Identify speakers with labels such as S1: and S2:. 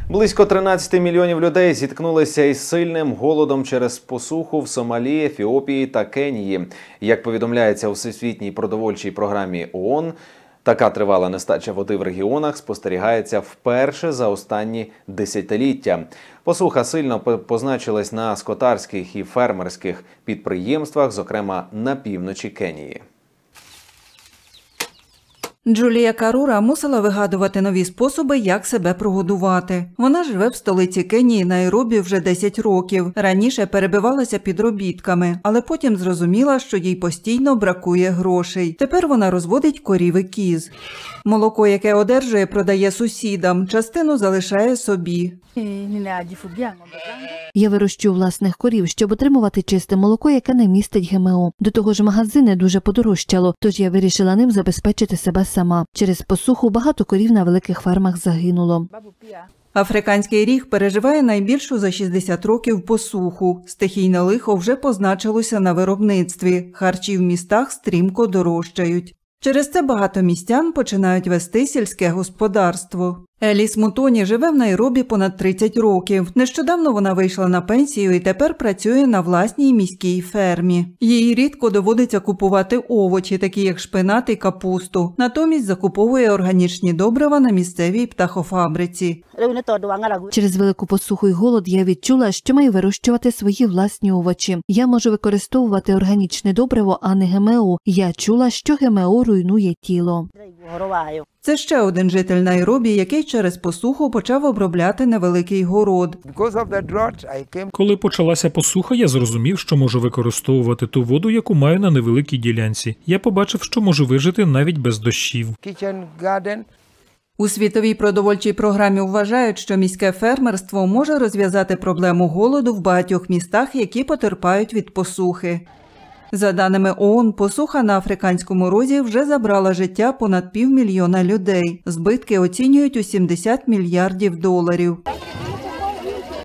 S1: Близько 13 мільйонів людей зіткнулися із сильним голодом через посуху в Сомалі, Ефіопії та Кенії. Як повідомляється у Всесвітній продовольчій програмі ООН, така тривала нестача води в регіонах спостерігається вперше за останні десятиліття. Посуха сильно позначилась на скотарських і фермерських підприємствах, зокрема на півночі Кенії.
S2: Джулія Карура мусила вигадувати нові способи, як себе прогодувати. Вона живе в столиці Кенії Найробі вже 10 років. Раніше перебивалася підробітками, але потім зрозуміла, що їй постійно бракує грошей. Тепер вона розводить корів і кіз. Молоко, яке одержує, продає сусідам, частину залишає собі.
S3: Я вирощую власних корів, щоб отримувати чисте молоко, яке не містить ГМО. До того ж, магазини дуже подорожчало, тож я вирішила ним забезпечити себе сама. Через посуху багато корів на великих фермах загинуло.
S2: Африканський ріг переживає найбільшу за 60 років посуху. Стихійне лихо вже позначилося на виробництві. Харчі в містах стрімко дорожчають. Через це багато містян починають вести сільське господарство. Еліс Мутоні живе в Найробі понад 30 років. Нещодавно вона вийшла на пенсію і тепер працює на власній міській фермі. Їй рідко доводиться купувати овочі, такі як шпинат і капусту. Натомість закуповує органічні добрива на місцевій птахофабриці.
S3: Через велику посуху й голод я відчула, що маю вирощувати свої власні овочі. Я можу використовувати органічне добриво, а не ГМО. Я чула, що ГМО руйнує тіло.
S2: Це ще один житель Найробі, який через посуху почав обробляти невеликий город.
S4: Коли почалася посуха, я зрозумів, що можу використовувати ту воду, яку маю на невеликій ділянці. Я побачив, що можу вижити навіть без дощів.
S2: У Світовій продовольчій програмі вважають, що міське фермерство може розв'язати проблему голоду в багатьох містах, які потерпають від посухи. За даними ООН, посуха на Африканському Розі вже забрала життя понад 500 000 людей. Збитки оцінюють у $70 мільярдів.